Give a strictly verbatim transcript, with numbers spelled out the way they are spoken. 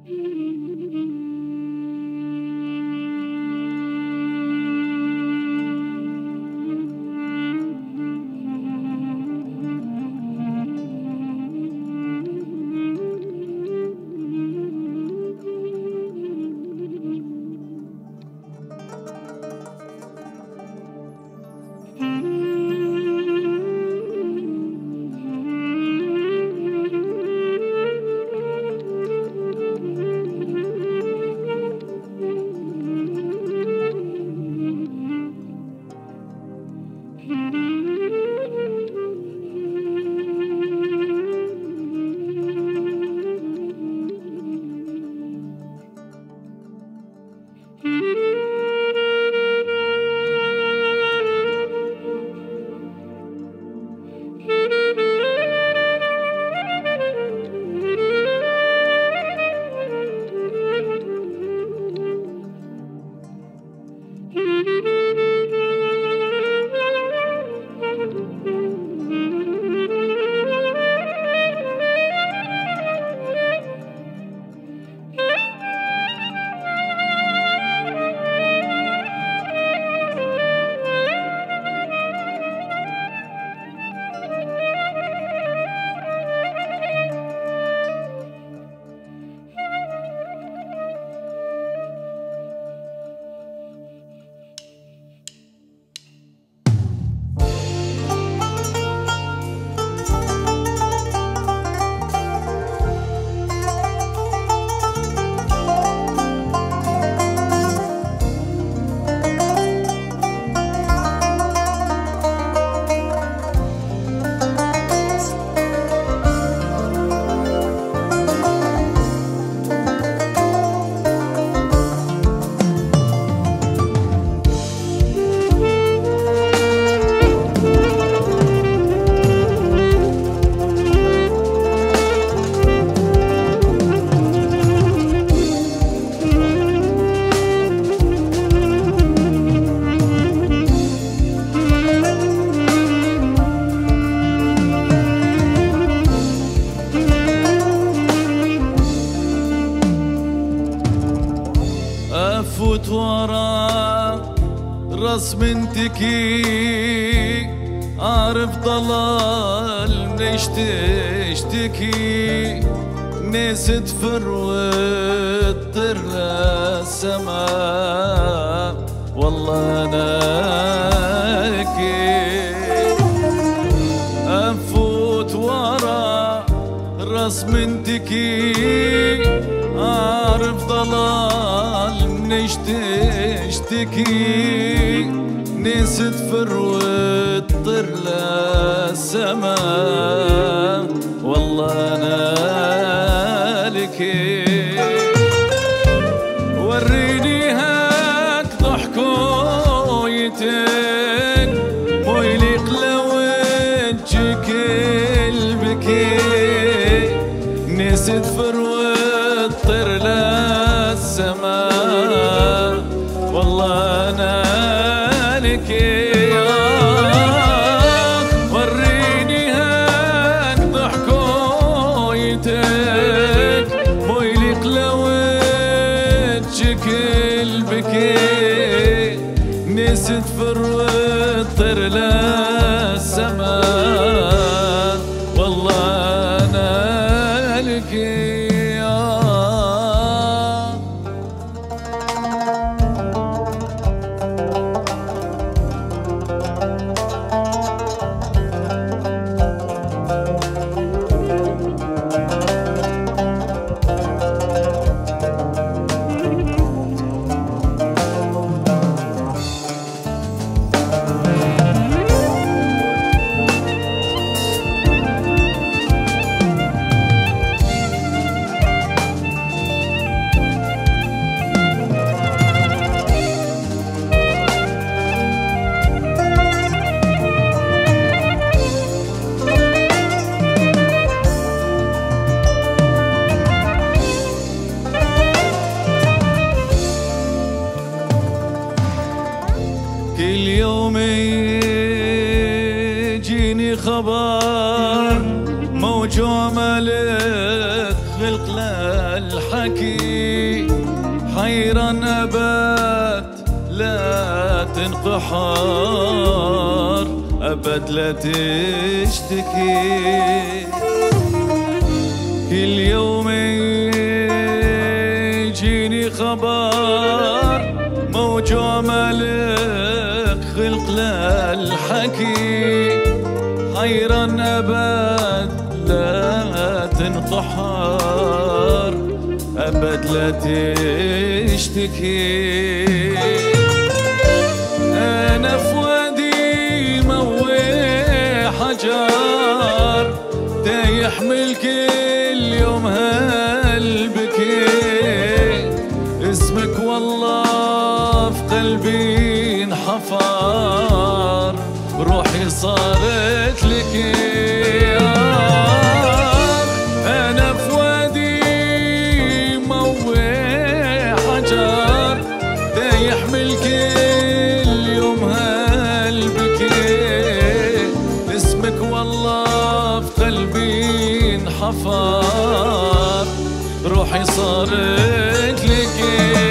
افوت ورا رسم تكي اعرف ضلال منش تشتكي ناس تفر وتطير للسما والله انا لكي افوت ورا رسم تكي اعرف ضلال منش تشتكي ناس تفر وتطير للسما والله انا لكي وريني هاك ضحكويتك ويليق لوجهك البكي ناس تفر وتطير للسما والله انا لكي وريني هاك ضحكويتك ويليق لوجهك البكي ناس تفر وتطير للسما والله انا لكي خلق للحكي حيران أبد لا تنقحر أبد لا تشتكي كل يوم يجيني خبر موجوع ملك خلق للحكي حيران أبد لا تنقحر أبد لا تشتكي أنا في وادي موي حجر تيحمل كل يوم هالبكي اسمك والله في قلبي انحفر روحي صارت لك أنا في وادي موي حجر تيحمل كل يوم هالبكي اسمك والله في قلبي انحفر روحي صارت لك